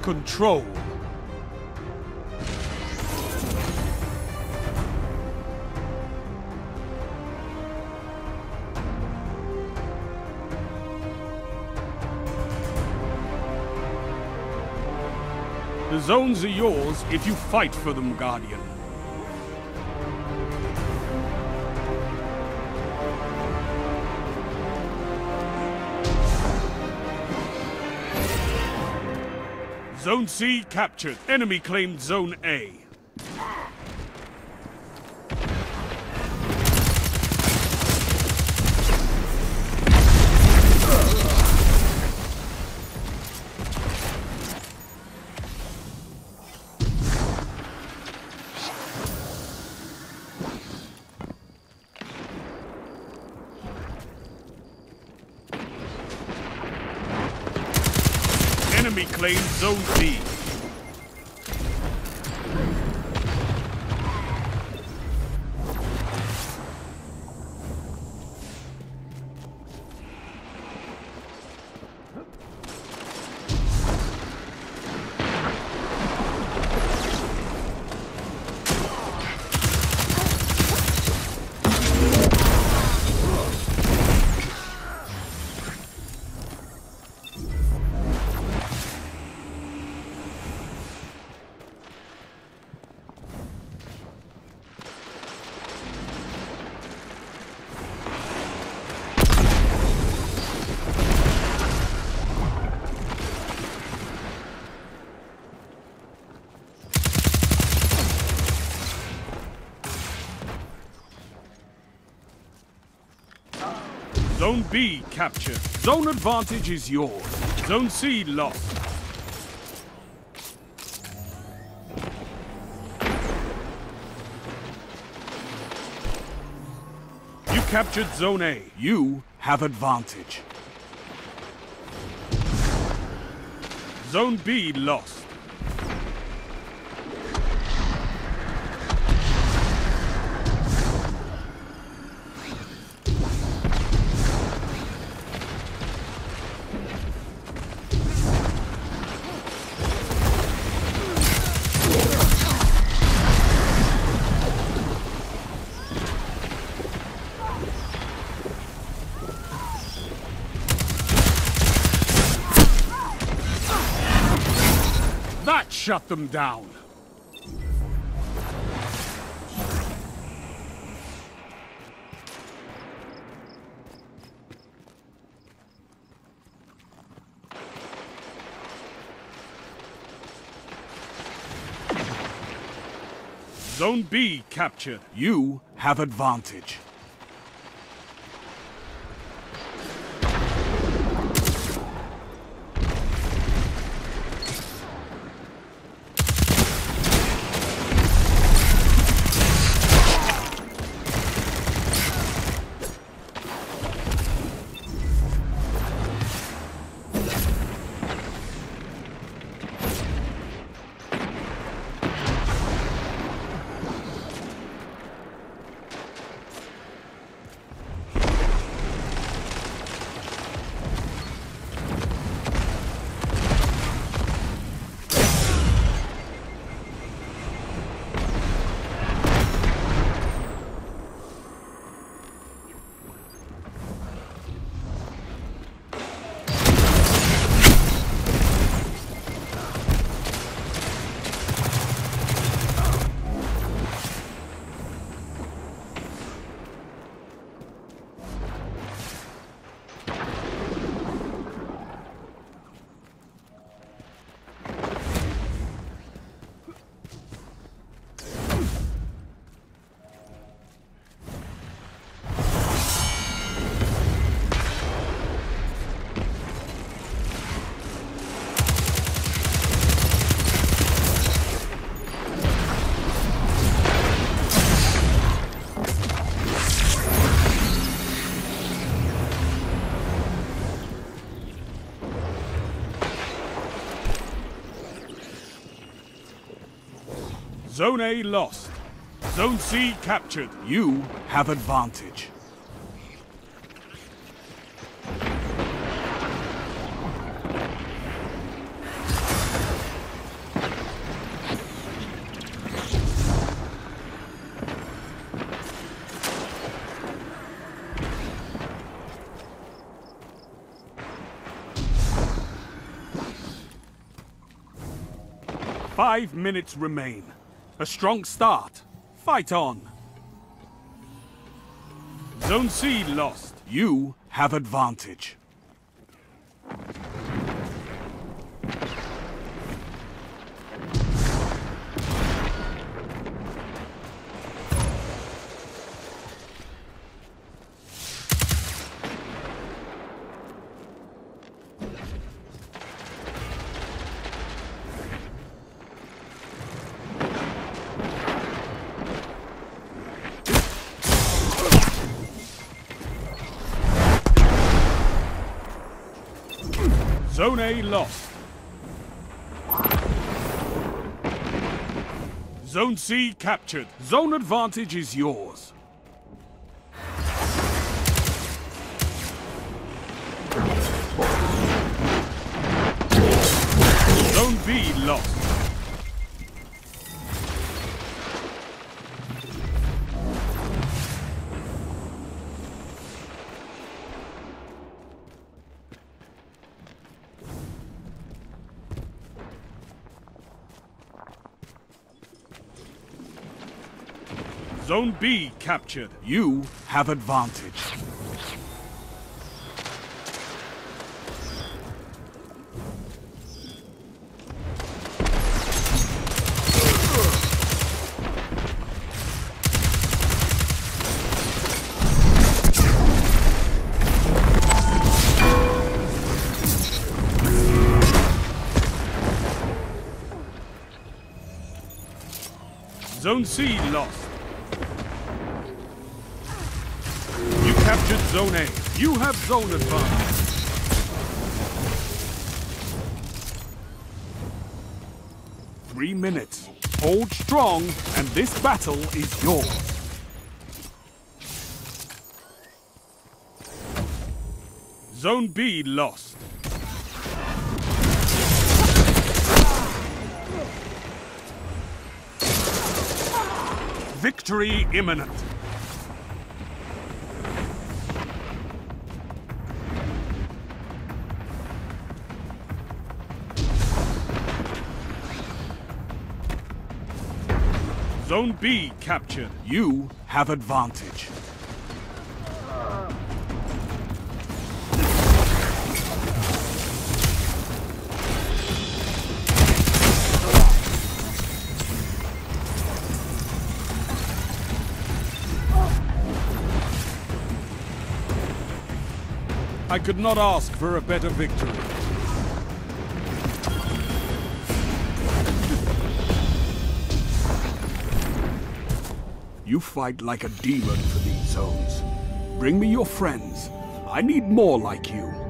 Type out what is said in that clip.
control. The zones are yours if you fight for them, Guardian. Zone C captured. Enemy claimed Zone A. Enemy claimed Zone B. Zone B captured. Zone advantage is yours. Zone C lost. You captured Zone A. You have advantage. Zone B lost. That shut them down. Zone B captured. You have advantage. Zone A lost. Zone C captured. You have advantage. 5 minutes remain. A strong start. Fight on. Zone C lost. You have advantage. Zone A lost. Zone C captured. Zone advantage is yours. Zone B lost. Zone B captured. You have advantage. Zone C lost. Captured Zone A. You have zone advantage. Three minutes. Hold strong, and this battle is yours. Zone B lost. Victory imminent. Zone B captured. You have advantage. I could not ask for a better victory. You fight like a demon for these zones. Bring me your friends. I need more like you.